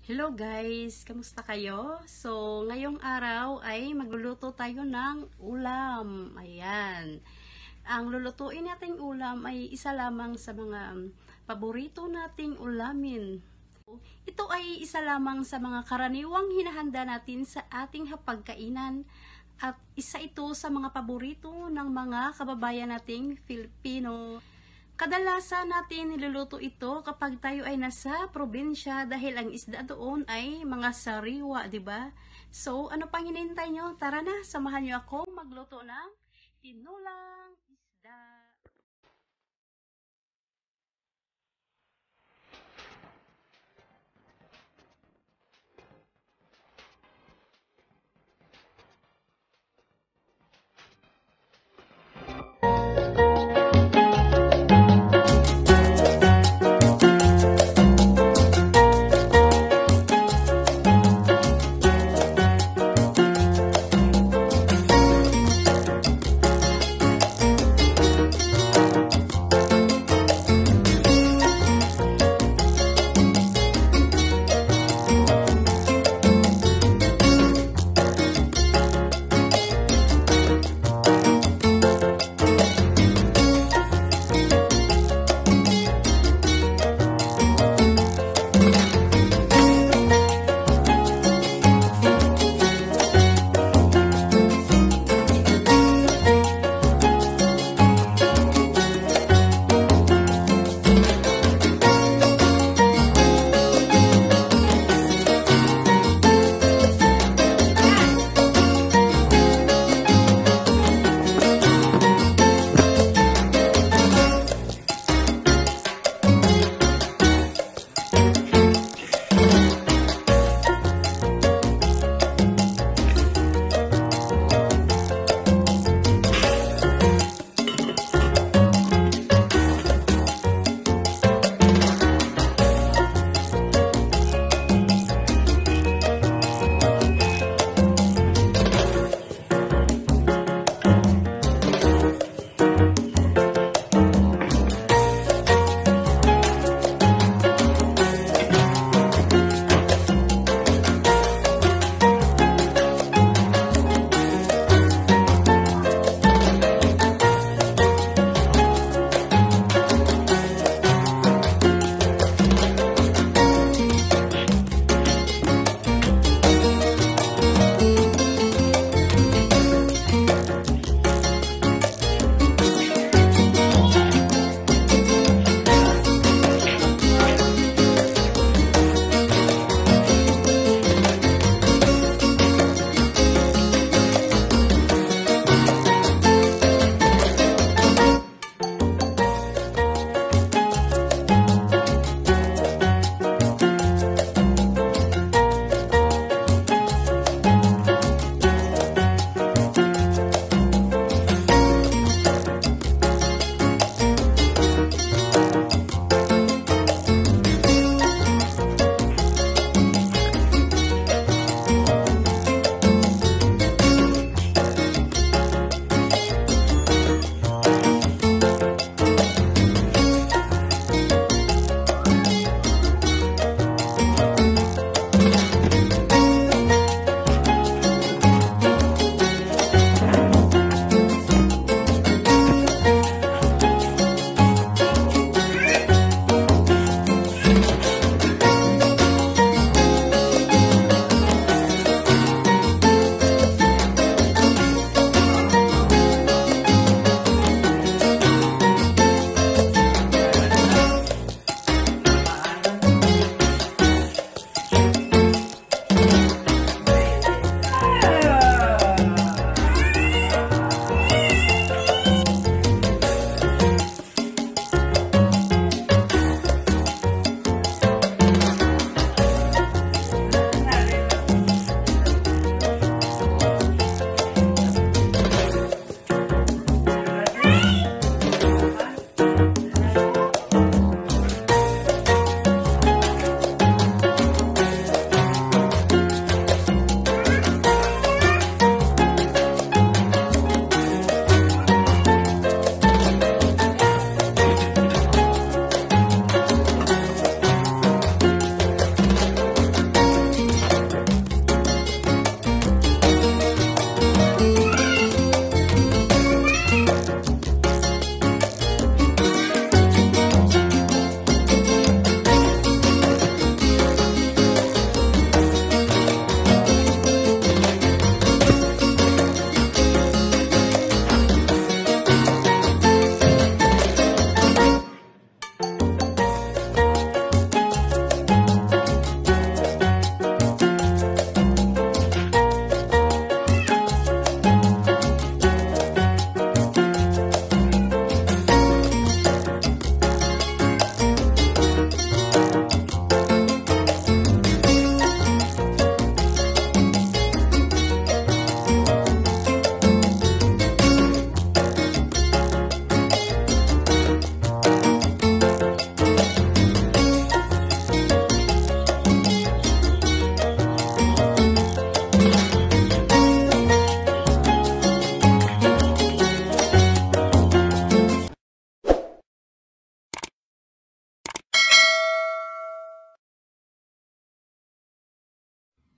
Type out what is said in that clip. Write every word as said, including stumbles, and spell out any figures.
Hello guys, kamusta kayo? So, ngayong araw ay magluluto tayo ng ulam. Ayan. Ang lulutuin nating ulam ay isa lamang sa mga um, paborito nating ulamin. Ito ay isa lamang sa mga karaniwang hinahanda natin sa ating hapagkainan at isa ito sa mga paborito ng mga kababayan nating Filipino. Kadalasan natin niluluto ito kapag tayo ay nasa probinsya dahil ang isda doon ay mga sariwa, 'di ba? So, ano pang hinihintay nyo? Tara na, samahan nyo ako magluto ng tinulang